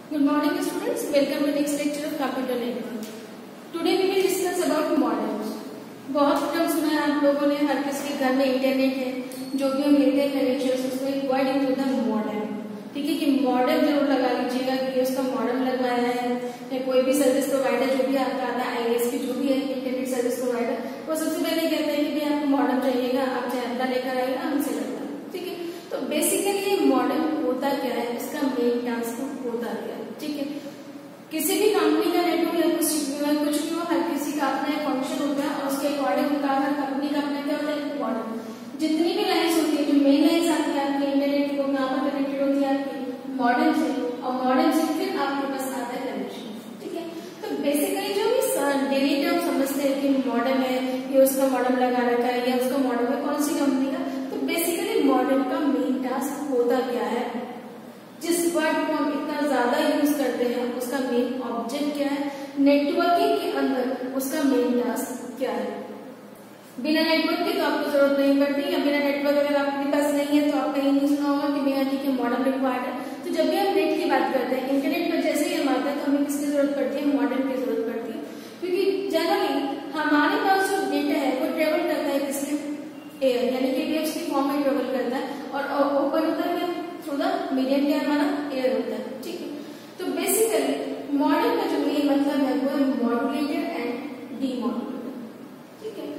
Good morning students, welcome to next lecture of computer network. Today we will discuss about modems. बहुत term सुना है आप लोगों ने, हर किसी के घर में इंटरनेट है, जो भी हम लेते हैं कनेक्शन उसमें एक वर्ड यूज होता है मॉडेम। ठीक है कि मॉडेम जरूर लगा लीजिएगा कि उसका मॉडेम लगवाया है, या कोई भी सर्विस प्रोवाइडर जो भी आपका आता है ISP जो भी है इंटरनेट सर्विस प्रोवाइडर, वो सबसे पहले कहते हैं कि भाई आपको मॉडेम चाहिएगा, आप चाहे अपना लेकर आइएगा हमसे लगता है। ठीक है, तो बेसिकली ये मॉडेम होता क्या है, इसका मेन टास्क होता क्या है। ठीक है, किसी भी कंपनी का नेटवर्क या कुछ भी हो, हर किसी का अपना एक फंक्शन होता है और उसके अकॉर्डिंग उनका हर कंपनी का अपना क्या होता है मॉडेम। जितनी भी लाइन्स होती है, जो मेन लाइन्स आती है आपके इंटरनेट को कहाँ पर कनेक्टेड होती है आपकी मॉडेम से, और मॉडेम से फिर आपके पास आता है कनेक्शन। ठीक है, तो बेसिकली जो भी डेली टर्म समझते हैं कि मॉडेम है, ये उसका मॉडेम लगा रखा है या उसका मॉडेम है कौन सी कंपनी का, तो बेसिकली मॉडेम का मेन टास्क होता क्या है, जिस वर्ड को हम इतना ज्यादा यूज करते हैं उसका मेन ऑब्जेक्ट क्या है, नेटवर्किंग के अंदर उसका मेन टास्क क्या है। बिना नेटवर्क के तो आपको जरूरत नहीं पड़ती, या बिना नेटवर्क अगर आपके पास नहीं है तो आप कहीं नहीं सुना होगा कि बिना ठीक है मॉडेम रिक्वायर्ड है। तो जब भी हम नेट की बात करते हैं, इंटरनेट पर जैसे ही हम आते हैं तो हमें किसकी जरूरत पड़ती है, मॉडेम की जरूरत पड़ती है, क्योंकि जनरली हमारे पास जो डेटा है वो ट्रेवल करता है किसमें, एयर, यानी कि वेव्स की फॉर्म में ट्रेवल करता है, और ओपन होता है थ्रू द मीडियम क्या हमारा एयर होता है। ठीक है, तो बेसिकली मॉडेम का जो मेन मतलब है वो है मॉड्यूलेटर एंड डीमॉड्यूलेटर। ठीक है,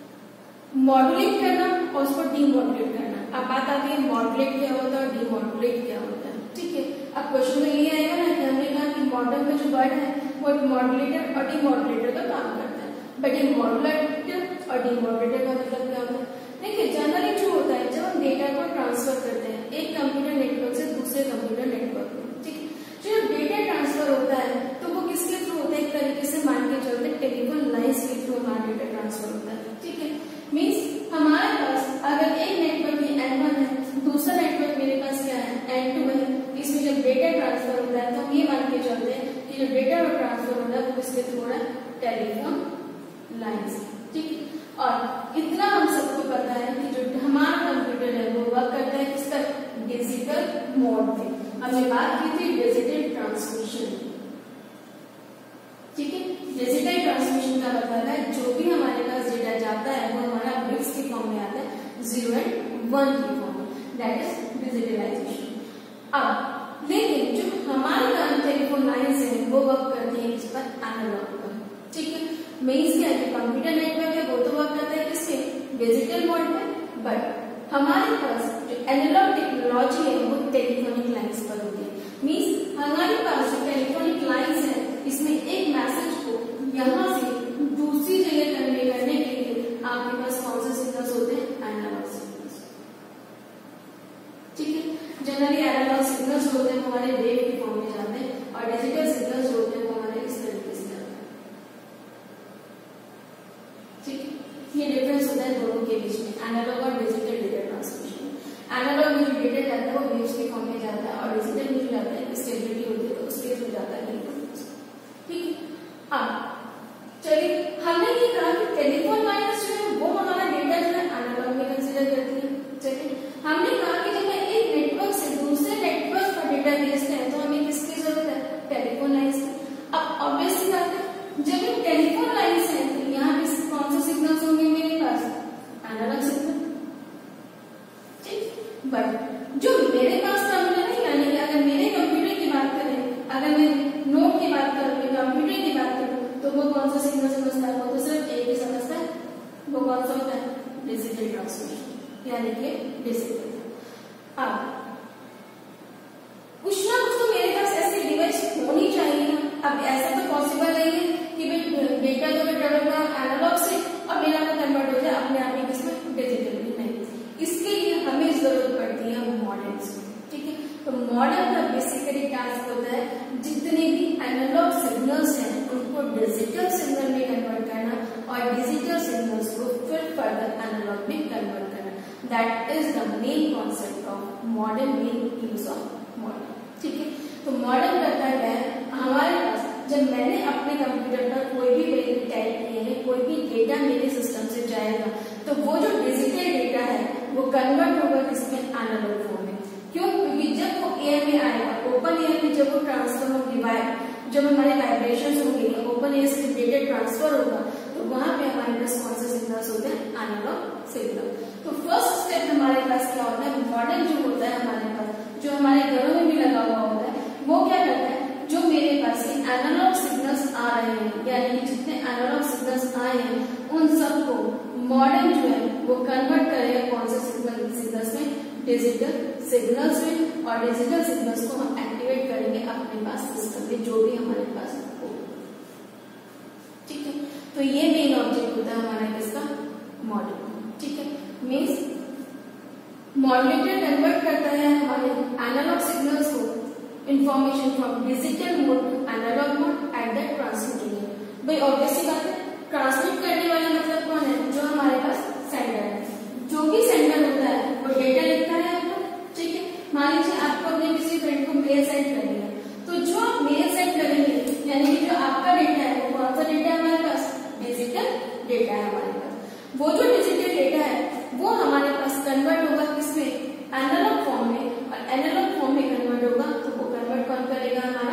मॉड्यूलेट करना और उसको डीमॉड्यूलेट करना। अब बात आती है मॉड्यूलेट क्या होता है और डीमॉड्यूलेट क्या होता है। ठीक है, अब क्वेश्चन में ये आएगा ना कि हमने कहा कि मॉडेम का जो वर्ड है वो मॉड्यूलेटर और डीमॉड्यूलेटर का काम करता है, बट ये मॉड्यूलेटर और डीमॉड्यूलेटर का मतलब क्या होता है। देखिए जनरली जो होता है जब हम डेटा को ट्रांसफर करते हैं एक कंप्यूटर नेटवर्क से दूसरे कंप्यूटर नेटवर्क में, ठीक है, जो डेटा ट्रांसफर होता है तो वो किसके थ्रू होता है, एक तरीके से मान के चलते टेलीफोन लाइंस के थ्रू हमारा डेटा ट्रांसफर होता है। ठीक है, मीन्स हमारे पास अगर एक नेटवर्क N1 है, दूसरा नेटवर्क मेरे पास क्या है N2 है, इसमें जब डेटा ट्रांसफर होता है तो हम ये मान के चलते हैं कि जो डेटा ट्रांसफर होता है वो किसके थ्रू हो रहा है, टेलीफोन लाइंस। ठीक है, और इतना हम सबको पता है कि जो हमारा कंप्यूटर है वो वर्क करता है किसका, डिजिटल मोड में। हमने बात की थी डिजिटल ट्रांसमिशन। ठीक है, डिजिटल ट्रांसमिशन का मतलब है जो भी हमारे पास डेटा जाता है वो हमारा बिट्स की फॉर्म में आता है, 0 and 1 की फॉर्म में, दैट इज डिजिटलाइजेशन। अब लेकिन जो हमारी टेलीफोन लाइन्स है वो वर्क करती है किस पर, एनालॉग पर। ठीक है, मीन्स क्या है, कंप्यूटर नेटवर्क है वो तो वर्क करता है किससे, डिजिटल मोड में, बट हमारे पास जो एनालॉग टेक्नोलॉजी है वो टेलीफोनिक लाइंस पर होती है। मीन्स हमारे पास जो टेलीफोनिक लाइंस है इसमें एक मैसेज को यहाँ से दूसरी जगह कन्वे करने के लिए आपके पास कौन से सिग्नल्स होते हैं, एनालॉग सिग्नल्स। ठीक है, जनरली एनालॉग सिग्नल्स होते हैं हमारे वेव की फॉर्म में जाते हैं, और डिजिटल सिग्नल्स होते हैं वो हमारे इस तरीके से जाते हैं। ठीक है, ये डिफरेंस होता है दोनों के बीच में, एनालॉग और डिजिटल डेटा ट्रांसमिशन। एनालॉग में जो डेटा जाता है वो वेव्स के फॉर्म में जाता है, और डिजिटल में जो जाता है स्टेबिलिटी होती है तो उसके थ्रू जाता है। ठीक है, अब चलिए हमने ये कहा कि टेलीफोन लाइन्स जो है वो हमारा डेटा जो है एनालॉग में कंसीडर करती है। चलिए हमने कहा कि जब एक नेटवर्क से दूसरे नेटवर्क पर डेटा भेजते हैं तो हमें किसकी जरूरत है, टेलीफोन लाइन्स की। अब ऑब्वियसली बात है जब ये टेलीफोन लाइन्स है तो यहाँ पे कौन से सिग्नल्स होंगे मेरे पास, एनालॉग सिग्नल। ठीक, बट जो मेरे पास टर्मिनल है, यानी कि अगर मेरे कंप्यूटर की बात करें, अगर मैं नोट की बात करूं, मैं कंप्यूटर की बात करूं, तो वो कौन सा सिग्नल समझता है, वो तो सिर्फ एक ही समझता है, वो कौन सा होता है, डिजिटल ट्रांसमिशन, यानी कि डिजिटल। अब कुछ ना कुछ तो मेरे पास ऐसी डिवाइस होनी चाहिए ना। अब ऐसा तो पॉसिबल नहीं है कि भाई डेटा तो मैं ट्रेवल करा एनालॉग से और मेरा को कन्वर्ट हो जाए अपने आप ही किसमें, डिजिटल में। नहीं, इसके लिए हमें जरूरत पड़ती है मॉडेम्स की। ठीक है, तो मॉडेम का बेसिकली टास्क होता है जितने भी एनालॉग सिग्नल्स हैं उनको डिजिटल सिग्नल में कन्वर्ट करना, और डिजिटल सिग्नल्स को फिर फर्दर एनालॉग में कन्वर्ट करना। That is the main concept of modem, main use of modem. ठीक है, तो मॉडेम करता है हमारे पास जब मैंने अपने कंप्यूटर पर कोई भी वैल्यू टाइप किए हैं, कोई भी डेटा मेरे सिस्टम से जाएगा तो वो जो डिजिटल डेटा है वो कन्वर्ट होगा किसमें, एनालॉग फॉर्म में। क्यों, क्योंकि जब वो एयर में आएगा, ओपन एयर में जब वो ट्रांसफर जब हमारे वाइब्रेशन होंगे, ओपन एयर से डेटा ट्रांसफर होगा, तो वहां पे हमारे पास कौन से सिग्नल्स होते हैं, एनालॉग सिग्नल। तो फर्स्ट स्टेप हमारे पास क्या होता है, मॉडल जो होता है हमारे पास, जो हमारे घरों में भी लगा हुआ होता है, वो क्या करता है, जो मेरे पास एनालॉग सिग्नल्स आ रहे हैं, यानी जितने एनालॉग सिग्नल्स आए हैं उन सबको मॉडल जो है वो कन्वर्ट करेगा कौन से सिग्नल्स में, डिजिटल सिग्नल्स में, और डिजिटल सिग्नल्स को हम एक्टिवेट करेंगे अपने पास सिस्टम में, जो भी हमारे पास हो। ठीक है, तो ये मेन ऑब्जेक्ट होता है हमारा किसका, मॉडल। ठीक है, मीन्स मॉड्यूलेटर कन्वर्ट करता है हमारे एनालॉग सिग्नल्स को information from digital mode to analog mode at the transmitter. भाई ऑब्वियसली बात है, ट्रांसमिट करने वाला मतलब कौन है, जो हमारे पास सेंडर है। जो भी सेंडर होता है वो डेटा लिखता है आपको। ठीक है, मान लीजिए आपको अपने किसी फ्रेंड को मेल सेंड करनी है, तो जो आप मेल सेंड करेंगे, यानी कि जो आपका डेटा है वो कौन सा डेटा है हमारे पास, डिजिटल डेटा है हमारे पास। वो जो डिजिटल डेटा है वो हमारे पास कन्वर्ट होगा किसमें, एनालॉग फॉर्म में, और एनालॉग फॉर्म में कन्वर्ट होगा तो वो कन्वर्ट कौन करेगा, हमारा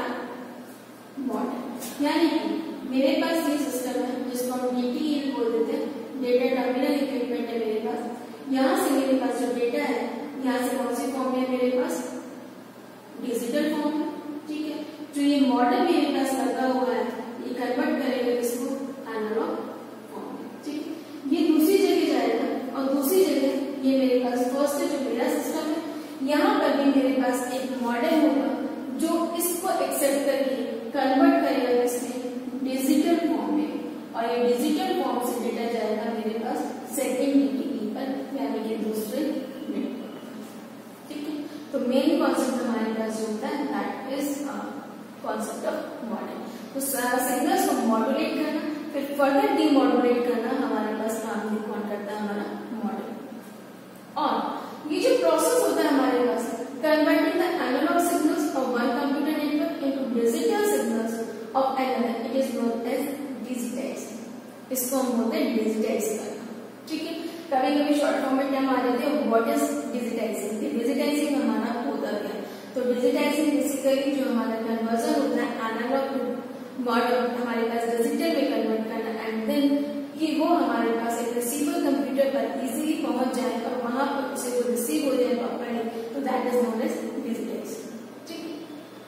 मॉडल। यानी कि मेरे पास ये सिस्टम है जिसको हम डीटीई बोल देते हैं, डेटा टर्मिनल इक्विपमेंट है मेरे पास। यहाँ से मेरे पास जो डेटा है, यहाँ से कौन सी फॉर्म में मेरे पास, डिजिटल फॉर्म में। ठीक है, जो ये मॉडल मेरे पास लगा हुआ है ये कन्वर्ट करेगा किसको, एनालॉग फॉर्म में। ठीक है, ये दूसरी जगह जाएगा और दूसरी जगह ये मेरे पास फर्स्ट है जो मेरा सिस्टम है, यहाँ पर भी मेरे पास एक मॉडल होगा जो इसको एक्सेप्ट करके कन्वर्ट करेगा किसमें, डिजिटल फॉर्म में, और ये डिजिटल फॉर्म से डेटा जाएगा मेरे पास सेकेंड डीटीई पर, यानी कि दूसरे नेटवर्क। ठीक है, तो मेन कॉन्सेप्ट हमारे पास जो होता है that is concept of model. तो सिग्नल्स को मॉड्यूलेट करना, फिर फर्दर डीमॉड्यूलेट करना हमारे पास काम कौन करता है, हमारा मॉडल। और ये जो प्रोसेस होता है हमारे पास converting the analog signals of one computer network into digital signals of another, it is known as digitizing. इसको हम बोलते हैं डिजिटाइज करना। ठीक है, कभी कभी शॉर्ट फॉर्म में टर्म आ जाते हैं, व्हाट इज डिजिटाइजिंग। डिजिटाइजिंग हमारा होता क्या है, तो डिजिटाइजिंग बेसिकली जो हमारा कन्वर्जन होता है एनालॉग मॉडल हमारे पास डिजिटल में कन्वर्ट करना, एंड देन कि वो हमारे पास एक रिसीवर कंप्यूटर पर इजीली पहुंच जाए और वहां पर उसे वो रिसीव हो जाए प्रॉपर्ली, तो that is known as digitizing. ठीक है,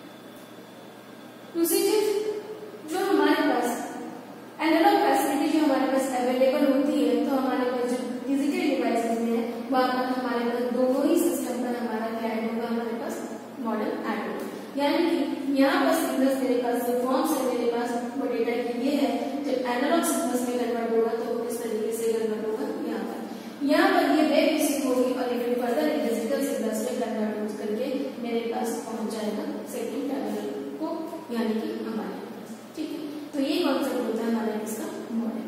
दूसरी चीज जो हमारे पास एनालॉग फैसिलिटी जो हमारे पास अवेलेबल होती है, तो हमारे पास जो डिजिटल डिवाइसेस में है वहां पर हमारे पास दोनों ही सिस्टम पर हमारा क्या ऐड होगा, हमारे पास मॉडल ऐड होगा। यानी कि यहाँ पर सिग्नल्स मेरे पास जो फॉर्म्स है मेरे पास वो डेटा के लिए है, जब एनालॉग सिग्नल्स में कन्वर्ट होगा तो वो किस तरीके से कन्वर्ट होगा, यहाँ पर ये वेव रिसीव होगी और ये फर्दर डिजिटल सिग्नल्स में कन्वर्ट हो करके मेरे पास पहुंच जाएगा सेकंड टर्मिनल को, यानी कि हमारे पास। ठीक है, तो ये कॉन्सेप्ट होता है हमारा इसका मॉडल।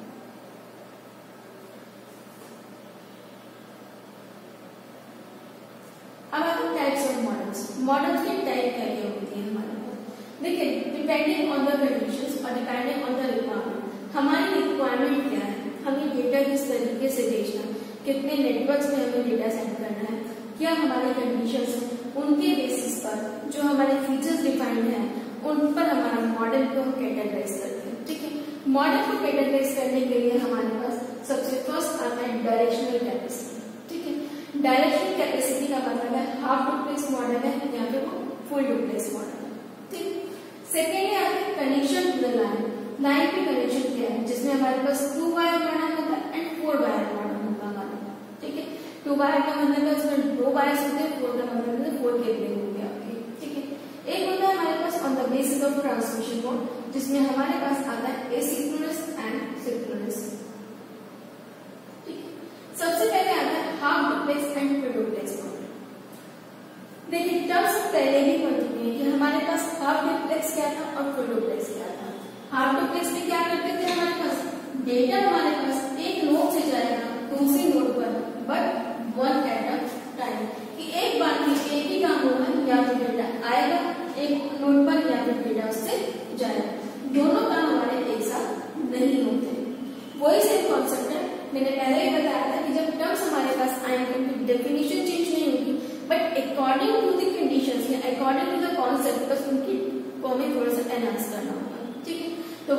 अब आते हैं टाइप्स ऑफ मॉडल्स। मॉडल्स की टाइप क्या क्या होती है हमारे पास, देखिए डिपेंडिंग ऑन द कंडीशंस और डिपेंडिंग ऑन द रिक्वायरमेंट, हमारी रिक्वायरमेंट क्या है, हमें डेटा किस तरीके से भेजना, कितने नेटवर्क्स में हमें डेटा सेंड करना है, क्या हमारी कंडीशंस हैं, उनके बेसिस पर जो हमारे फीचर्स डिफाइंड हैं उन पर हमारा मॉडल को हम कैटेगराइज करते हैं। ठीक है, मॉडल को कैटेगराइज करने के लिए हमारे पास सबसे फर्स्ट आता है डायरेक्शनल कैपेसिटी। ठीक है, डायरेक्शनल कैपेसिटी का मतलब है हाफ डुप्लेक्स मॉडल है या फिर वो फुल डुप्लेक्स मॉडल है। ठीक, सेकेंडली आता है connection to the line. Line पे कनेक्शन क्या है, जिसमें हमारे पास 2 वायर मॉडल होगा एंड 4 वायर मॉडल होगा हमारा। ठीक है, 2 वायर का मतलब है उसमें 2 वायर्स होते हैं, 4 का मतलब है 4 केबलिंग होगी आपकी। ठीक है, एक होता है हमारे पास on the basis of transmission mode, जिसमें हमारे पास आता है एसिंक्रोनस एंड सिंक्रोनस। ठीक है, सबसे पहले आता है half duplex and full duplex model. देखिए टर्म्स पहले ही पढ़ चुके हैं कि हमारे पास हाफ डुप्लेक्स क्या था और फुल डुप्लेक्स क्या था। हाफ डुप्लेक्स में क्या करते थे, हमारे पास डेटा हमारे पास एक नोड से जाएगा दूसरी नोड पर, but one at a time, कि एक बार में एक ही काम होगा, या तो डेटा आएगा एक नोड पर या फिर डेटा उससे जाएगा, दोनों काम हमारे एक साथ नहीं होते। वही सेम कॉन्सेप्ट है, मैंने पहले ही बताया था कि जब टर्म्स हमारे पास आएंगे उनकी डेफिनेशन चेंज नहीं होगी, but according to the conditions या अकॉर्डिंग टू द कॉन्सेप्ट बस उनकी को हमें थोड़ा सा एनहांस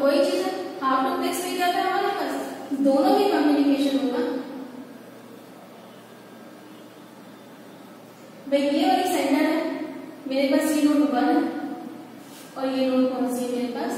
वही चीज है, हाफ डुप्लेक्स में क्या था हमारे पास, दोनों में कम्युनिकेशन होगा। भाई ये वाली सेंडर है, मेरे पास ये नोड 1 है और ये नोड कौन सी है मेरे पास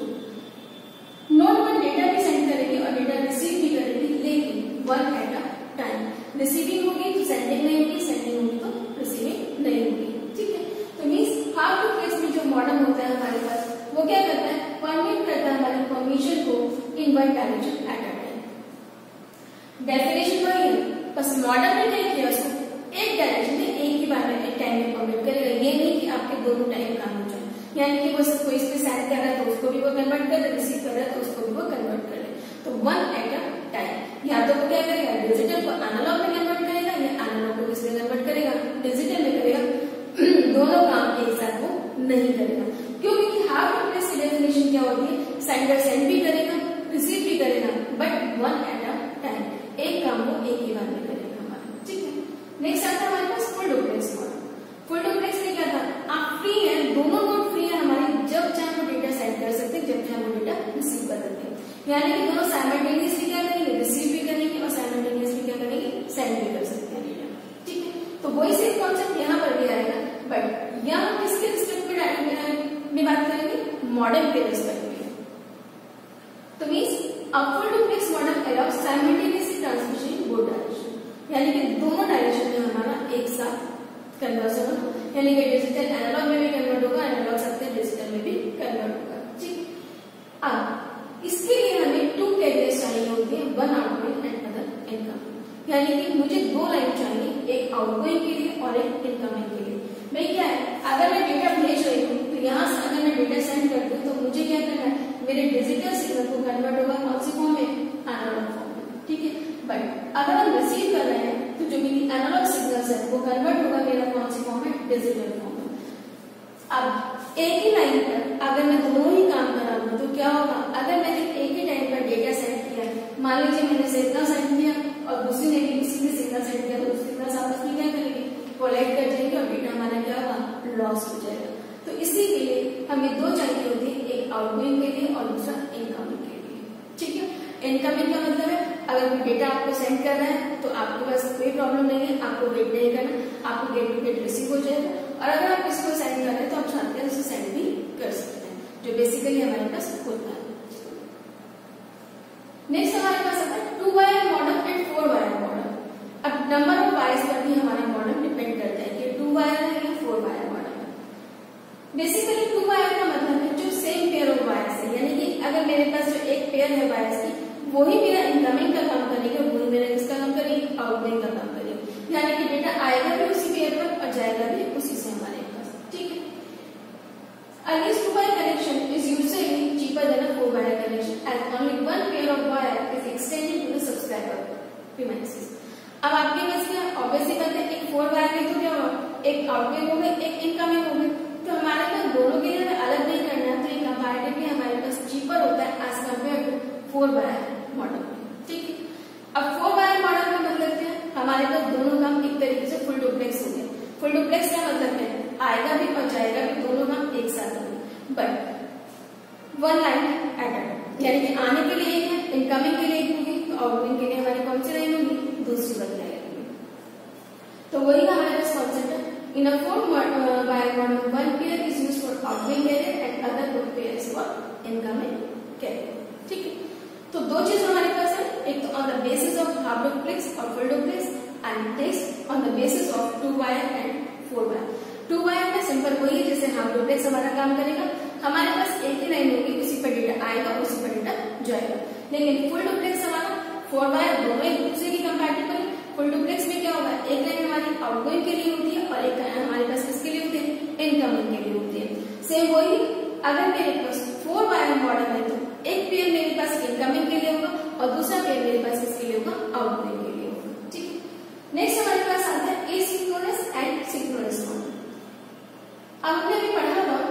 2। नोड 1 डेटा भी सेंड करेगी और डेटा रिसीव भी करेगी, लेकिन one at a time. Receiving होगी तो सेंडिंग नहीं होगी, सेंडिंग होगी तो रिसीविंग नहीं होगी, ठीक है। तो मींस हाफ डुप्लेक्स में जो मॉडम होता है हमारे पास, वो क्या करता है, परमिट करता है हमारे इन्फॉर्मेशन को in one direction at a time. Definition वही है, बस मॉडम ने क्या किया, उसको एक डायरेक्शन में एक ही बार में एक टाइम में परमिट करेगा। ये नहीं कि आपके दोनों टाइम काम हो जाए, यानी कि वो कोई इस पे सेंड कर रहा है तो उसको भी वो कन्वर्ट कर दे, रिसीव कर रहा है तो उसको भी वो कन्वर्ट कर ले। तो वन एट अ टाइम। या तो वो क्या करेगा, डिजिटल को एनालॉग में कन्वर्ट करेगा या एनालॉग को किसमें कन्वर्ट करेगा, डिजिटल में करेगा। दोनों काम एक साथ वो नहीं करेगा, क्योंकि हाफ डुप्लेक्स की डेफिनेशन क्या होती है, सेंडर सेंड भी करेगा, रिसीव भी करेगा, but one at a time, एक काम को एक ही बार में करेगा हमारा, ठीक है। नेक्स्ट आता है हमारे पास full duplex model. Full duplex में क्या था, आप फ्री है, दोनों नोड फ्री है हमारे, जब चाहे वो डेटा सेंड कर सकते हैं, जब चाहे वो डेटा रिसीव कर सकते हैं। यानी कि दोनों साइमल्टेनियसली क्या करेंगे, रिसीव भी करेंगे और साइमल्टेनियसली क्या करेंगे, सेंड भी कर सकते हैं डेटा, ठीक है। तो वही सेम कॉन्सेप्ट यहाँ पर भी आएगा, बट यहाँ किसके रिस्पेक्ट में बात करेंगे, मॉडम के रिस्पेक्ट में। तो means a full duplex model allows simultaneous transmission in both direction, यानी कि दोनों डायरेक्शन में हमारा एक साथ कन्वर्जन होगा, यानी कि डिजिटल एनालॉग में भी कन्वर्ट होगा, एनालॉग से डिजिटल में भी कन्वर्ट होगा, ठीक। अब इसके लिए हमें टू कैरियर्स चाहिए होते हैं, one outgoing and other incoming, यानी कि मुझे दो लाइन चाहिए, एक आउटगोइंग के लिए और एक इनकमिंग के लिए। भाई क्या है, अगर मैं डेटा भेज रही हूँ तो यहाँ से अगर मैं डेटा सेंड करती हूँ तो मुझे क्या करना है, मेरे डिजिटल सिग्नल को कन्वर्ट होगा कौन सी फॉर्म में, एनालॉग फॉर्म में, ठीक है। बट अगर हम रिसीव कर रहे हैं तो जो मेरी एनालॉग सिग्नल्स है वो कन्वर्ट होगा मेरा कौन सी फॉर्म में, डिजिटल फॉर्म में। अब एक ही लाइन पर अगर मैं दोनों ही काम कर रहा हूँ तो क्या होगा, अगर मैंने एक ही टाइम पर डेटा सेंड किया, मान लीजिए मैंने सिग्नल सेंड किया और दूसरी ने भी किसी ने सिग्नल सेंड किया, तो सिग्नल आपस में क्या करेंगे, कोलाइड कर जाएंगे और डेटा हमारा क्या होगा, लॉस हो जाएगा। तो इसी के लिए हमें दो चाहिए होती है, एक आउटगोइंग के लिए और दूसरा इनकमिंग के लिए, ठीक है। इनकमिंग का मतलब है अगर कोई डेटा आपको सेंड कर रहा है तो आपके पास कोई प्रॉब्लम नहीं है, आपको वेट नहीं करना, आपको गेट टू गेट रिसीव हो जाएगा। और अगर आप किसी को सेंड कर रहे हैं तो आप चाहते हैं उसे सेंड भी कर सकते हैं, जो बेसिकली हमारे पास होता है। नेक्स्ट हमारे पास आता है 2 wire model and 4 wire model. अब नंबर ऑफ वायर्स पर भी हमारा मॉडल डिपेंड करता है कि 2 वायर है या 4 वायर मॉडल है। बेसिकली 2 वायर का मतलब है जो सेम पेयर ऑफ वायर्स है, यानी कि अगर मेरे पास जो एक पेयर है वायर्स की, वही मेरा इनकमिंग का काम करेगा, वही मेरा किसका काम करेगी, आउटगोइंग का काम करेगी, यानी कि डेटा आएगा भी उसी पेयर पर और जाएगा भी उसी से हमारे पास, ठीक है। This 2 wire connection is usually cheaper than a 4 wire connection as only one pair of wire is extended to the subscriber premises। अब आपके पास क्या ऑब्वियसली बात है, एक 4 वायर में तो क्या होगा, एक आउटगोइंग होगा एक इनकमिंग होगा, तो हमारे पास दोनों के लिए हमें अलग नहीं करना है, तो ये कंपैरेटिवली हमारे पास चीपर होता है as compared to 4 wire model, ठीक है। अब 4 वायर मॉडल का मतलब क्या है, हमारे पास दोनों काम एक तरीके से फुल डुप्लेक्स हो गए। फुल डुप्लेक्स का मतलब है आएगा भी और जाएगा भी, दोनों काम एक साथ होंगे, but one line at a time, यानी कि आने के लिए एक है, इनकमिंग के लिए एक होगी, तो आउटगोइंग के लिए हमारी कौन सी लाइन होगी, दूसरी वाली लाइन होगी। तो वही हमारे पास कॉन्सेप्ट है। In a 4 wire model one pair is used for outgoing carrier and other 2 pairs for incoming carrier, ठीक है। तो दो चीज हमारे पास है, एक तो on the basis of half duplex और full duplex, and next on the basis of 2 wire and 4 wire. 2 wire में सिंपल वही है जैसे हाफ डुप्लेक्स हमारा काम करेगा, हमारे पास एक ही लाइन होगी, उसी पर डेटा आएगा उसी पर डेटा जाएगा। लेकिन फुल डुप्लेक्स हमारा 4 वायर दोनों एक दूसरे की कंपैटिबल है। फुल डुप्लेक्स में क्या होगा, एक लाइन हमारी आउटगोइंग के लिए होती है और एक लाइन हमारे पास किसके लिए होती है, इनकमिंग के लिए होती है। सेम वही, अगर मेरे पास 4 वायर मॉडल है तो एक पेयर मेरे पास इनकमिंग के लिए होगा और दूसरा पेयर मेरे पास किसके लिए होगा, आउटगोइंग के लिए होगा, ठीक है। नेक्स्ट हमारे पास आता है एसिंक्रोनस एंड सिंक्रोनस मॉडल। आपने अभी पढ़ा था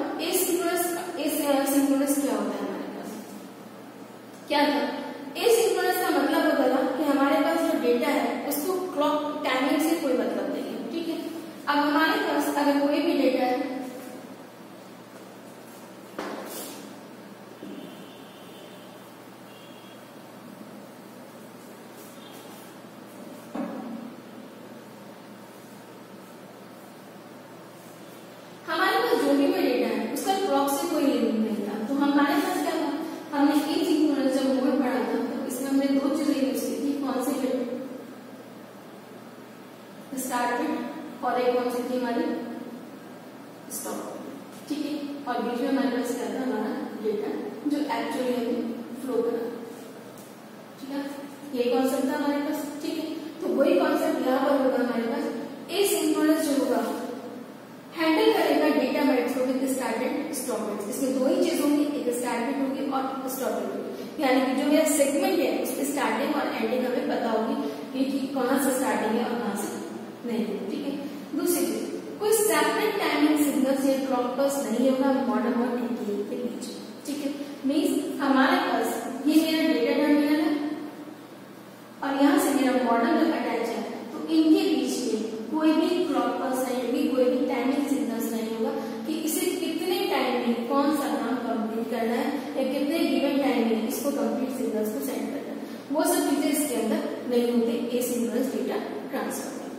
एसिंक्रोनस क्या होता है, हमारे पास क्या था, एसिंक्रोनस का मतलब होता था कि हमारे पास जो डेटा है उसको क्लॉक टाइमिंग से कोई मतलब नहीं है, ठीक है। अब हमारे पास अगर कोई भी डेटा है, जो भी कोई डेटा है उसका क्लॉक से कोई लिंक नहीं था। तो हमारे पास क्या था, हमने एसिंक्रोनस जब मोड पढ़ा था तो इसमें हमने दो चीजें यूज की थी। कौन सी बिट, स्टार्ट बिट, और एक कौन सी थी हमारी स्टॉप, ठीक है। और बीच में हमारे पास क्या था, हमारा डेटा जो एक्चुअली हमें फ्लो करा, ठीक है। ये कॉन्सेप्ट था हमारे पास, ठीक है। तो वही कॉन्सेप्ट यहाँ पर होगा हमारे पास। एसिंक्रोनस जो होगा हैंडल करेगा डेटा बाइट्स को with start and stop bits. इसमें दो ही चीज होंगी, एक स्टार्ट बिट होगी और स्टॉप बिट होगी। यानी कि जो मेरा सेगमेंट है उसकी स्टार्टिंग और एंडिंग हमें पता होगी कि कहां से स्टार्टिंग है और कहां से नहीं है, ठीक है। दूसरी चीज, कोई सेपरेट टाइमिंग सिग्नल या क्लॉक पल्स नहीं होगा मॉडम और टीटीएल के बीच, ठीक है। मींस हमारे पास ये मेरा डेटा टर्मिनल है और यहाँ से मेरा मॉडल अटैच है, तो इनके बीच में कोई भी क्लॉक पल्स नहीं होगी, कोई भी टाइमिंग सिग्नल्स नहीं होगा कि इसे कितने टाइम में कौन सा काम कंप्लीट करना है या कितने गिवन टाइम में इसको कंप्लीट सिग्नल्स को सेंड करना है, वो सब चीजें इसके अंदर नहीं होती एसिंक्रोनस डेटा ट्रांसफर में।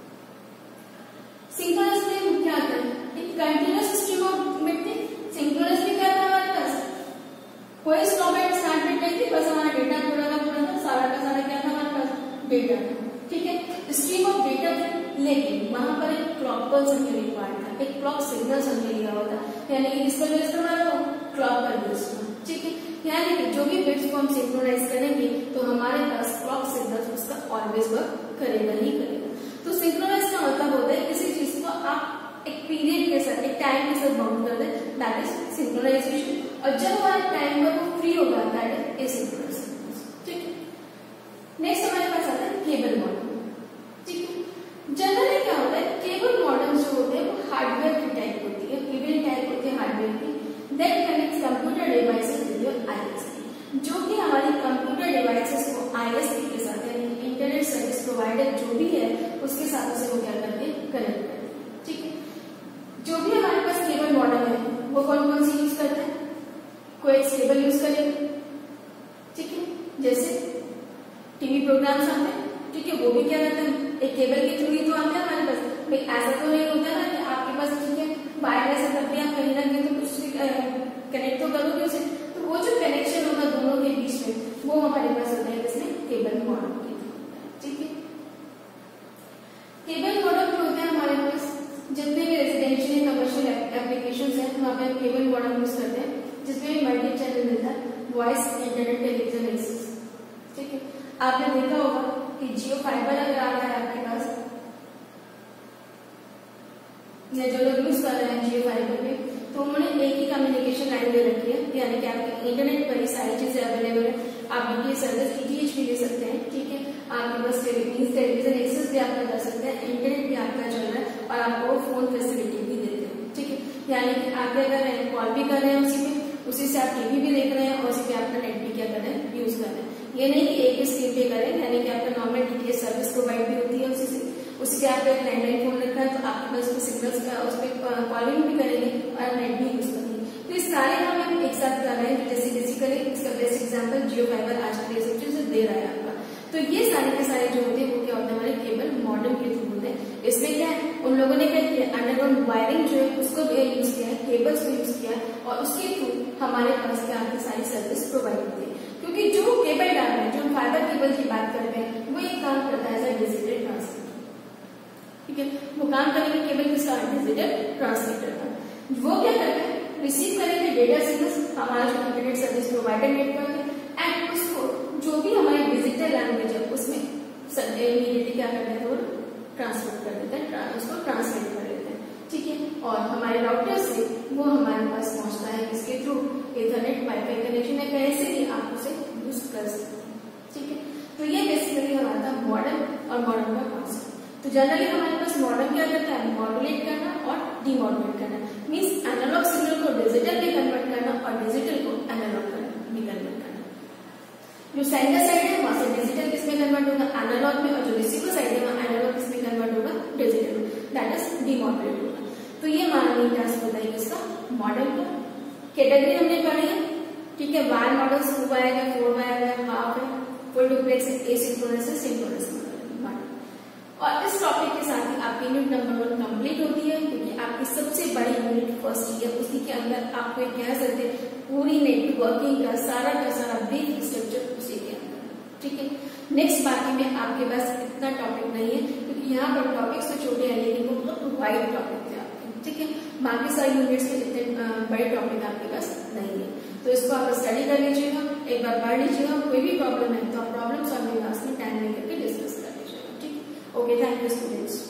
सिंक्रोनस में क्या था, एक कंटिन्यूअस स्ट्रीम ऑफ बिट थी। सिंक्रोनस में क्या था हमारे पास, कोई स्टॉप एंड स्टार्ट बिट नहीं थी, बस हमारा डेटा पूरा था, सारा का सारा क्या था हमारे पास, डेटा था, ठीक है। स्ट्रीम ऑफ डेटा था, लेकिन वहां पर एक क्लॉक पल्स हमें रिक्वायर्ड था, एक क्लॉक सिग्नल हमें लिया हुआ था, यानी कि किसका बेस पर हमारा क्लॉक पर बेस पर, ठीक है। यानी कि जो भी बिट्स को हम सिंक्रोनाइज करेंगे तो हमारे पास क्लॉक सिग्नल उसका ऑलवेज वर्क करेगा ही करेगा। तो सिंक्रोनाइज का मतलब होता है किसी चीज को आप एक पीरियड के साथ, एक टाइम के साथ बाउंड कर दें, दैट इज सिंक्रोनाइजेशन। और जब हमारा टाइम पर वो फ्री होगा दैट इज एसिंक्रोनस, ठीक है। नेक्स्ट हमारे पास आता है केबल मॉडल, ठीक है। जनरली क्या होता है, केबल मॉडल जो होते हैं वो हार्डवेयर की टाइप होती है, केबल टाइप होती है हार्डवेयर की, that connects computer devices with your ISP, जो कि हमारी कंप्यूटर डिवाइसेस को आईएसपी के साथ यानी इंटरनेट सर्विस प्रोवाइडर जो भी है उसके साथ उसे वो क्या करते हैं, कनेक्ट करते हैं, ठीक है। जो भी हमारे पास केबल मॉडल है वो कौन कौन सी यूज करते हैं, कोई केबल यूज करेंगे, ठीक है। जैसे टीवी प्रोग्राम्स आते हैं, ठीक है, वो भी क्या रहते हैं, एक केबल के थ्रू ही तो आते हैं हमारे पास। भाई ऐसा तो नहीं होता ना कि आपके पास, ठीक है, वायरलेस है तब भी आप कहीं ना कहीं तो कुछ कनेक्ट तो करोगे उसे, तो वो जो कनेक्शन होगा दोनों के बीच में वो हमारे पास होता है किसमें, केबल मॉडल के थ्रू, ठीक है। केबल मॉडल जो होते हैं हमारे पास जितने भी रेजिडेंशियल कमर्शियल एप्लीकेशंस हैं वहाँ पे हम केबल मॉडल यूज करते हैं, जिसमें मल्टी चैनल मिलता है, वॉइस, इंटरनेट, टेलीविजन एक्सेस, ठीक है। आपने देखा होगा कि जियो फाइबर अगर आ रहा है आपके पास, या जो लोग यूज कर रहे हैं जियो फाइबर पे, तो उन्होंने एक ही कम्युनिकेशन लाइन दे रखी है, यानी कि आपके इंटरनेट पर ही सारी चीजें अवेलेबल है। आप डीटीएच सर्विस डीटीएच भी ले सकते हैं, ठीक है। आपके पास टेलीविजन एक्सेस भी आप कर सकते हैं, इंटरनेट भी आपका चल रहा है और आपको फोन फैसिलिटी भी देते हैं, ठीक है। यानी कि आप क्या कर रहे हैं, कॉल भी कर रहे हैं उसी से आप टीवी भी देख रहे हैं और उसी पे आपका नेट भी क्या कर रहे हैं, यूज कर रहे हैं। ये नहीं कि एक ही स्क्रीन पे करें, यानी कि आपका नॉर्मल डीटीएच सर्विस प्रोवाइड भी होती है उसी पे आपका एक लैंडलाइन फोन रखा है तो आपके पास सिग्नल्स का उस पर कॉलिंग भी करेंगे और नेट भी यूज करेंगे। तो इस सारे काम हम एक साथ कर रहे हैं, जैसे बेसिकली इसका बेस्ट एग्जाम्पल जियो फाइबर आजकल ये सब चीजें दे रहा है आपका। तो ये सारे के सारे जो होते हैं वो क्या होते हैं, हमारे केबल मॉडल के थ्रू होते हैं। इसमें क्या है, उन लोगों ने क्या किया, अंडरग्राउंड वायरिंग जो है उसको यूज किया है, केबल्स को यूज किया और उसके थ्रू हमारे पास क्या आपकी सारी सर्विस प्रोवाइड होती है। क्योंकि जो केबल डाल रहे हैं, जो हम फाइबर केबल की बात करते हैं, वो एक काम करता है एज अ डिजिटल ट्रांसमीटर, ठीक है। वो काम करेंगे केबल किसका, डिजिटल ट्रांसमीटर का। वो क्या करते हैं, रिसीव करेंगे डेटा सिग्नल्स, हमारा जो इंटरनेट सर्विस प्रोवाइडर नेटवर्क है, एंड उसको जो भी हमारी डिजिटल लैंग्वेज है उसमें इमीडिएटली क्या कर देते हैं, वो ट्रांसफर कर देते हैं, उसको ट्रांसलेट कर देते हैं, ठीक है। और हमारे राउटर से वो हमारे पास पहुंचता है इसके थ्रू इथरनेट वाईफाई कनेक्शन है, कैसे भी आप उसे यूज कर सकते हैं, ठीक है। तो ये बेसिकली हमारा था मॉडल और मॉडल का कॉन्सेप्ट। तो जनरली हमारे पास मॉडल क्या करता है, मॉड्यूलेट करना और डीमॉड्यूलेट करना, मींस एनालॉग सिग्नल को डिजिटल में कन्वर्ट करना और डिजिटल को एनालॉग में कन्वर्ट करना। जो सेंडर साइड है वहां से डिजिटल किसमें कन्वर्ट होगा, एनालॉग में, और जो रिसीवर साइड है वहां एनालॉग किसमें कन्वर्ट होगा, डिजिटल में, दैट इज डीमॉड्यूलेट होगा। तो ये हमारा मेन टास्क होता है किसका, मॉडल का। कैटेगरी हमने पढ़ी है, ठीक है। वायर मॉडल 2 वायर है, 4 वायर है, हाफ है, फुल डुप्लेक्स है, एसिंक्रोनस है, सिंक्रोनस मॉडल। और इस टॉपिक के साथ ही आपकी यूनिट नंबर 1 कंप्लीट होती है, क्योंकि आपकी सबसे बड़ी यूनिट फर्स्ट है। उसी के अंदर आपको एक कह सकते हैं पूरी नेटवर्किंग का सारा ब्रीफ स्ट्रक्चर उसी के अंदर, ठीक है। नेक्स्ट बाकी में आपके पास इतना टॉपिक नहीं है, क्योंकि यहाँ पर टॉपिक्स तो छोटे हैं लेकिन वो बहुत वाइड टॉपिक थे आपके, ठीक है। बाकी सारी यूनिट्स के इतने बड़े टॉपिक आपके पास नहीं है, तो इसको आप स्टडी कर लीजिएगा, एक बार पढ़ लीजिएगा। कोई भी प्रॉब्लम है तो आप प्रॉब्लम सॉल्विंग क्लास में टाइम लेकर के डिस्कस कर लीजिएगा, ठीक। Okay, thank you students.